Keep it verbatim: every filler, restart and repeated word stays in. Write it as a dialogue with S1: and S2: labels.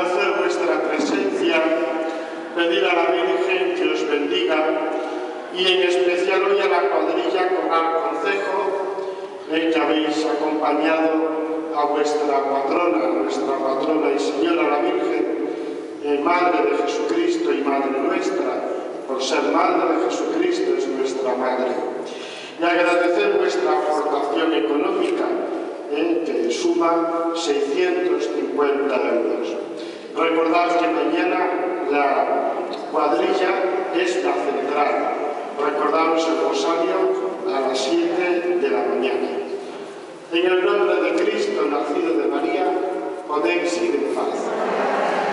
S1: agradecer vuestra presencia, pedir a la Virgen que os bendiga y en especial hoy a la cuadrilla Corral Concejo, eh, que habéis acompañado a vuestra patrona, nuestra patrona y señora la Virgen, eh, Madre de Jesucristo y Madre nuestra, por ser Madre de Jesucristo es nuestra Madre. Y agradecer vuestra aportación económica, eh, que suma seiscientos cincuenta euros. Recordad que mañana la cuadrilla es la central. Recordaros el rosario a las siete de la mañana. En el nombre de Cristo, nacido de María, podéis ir en paz.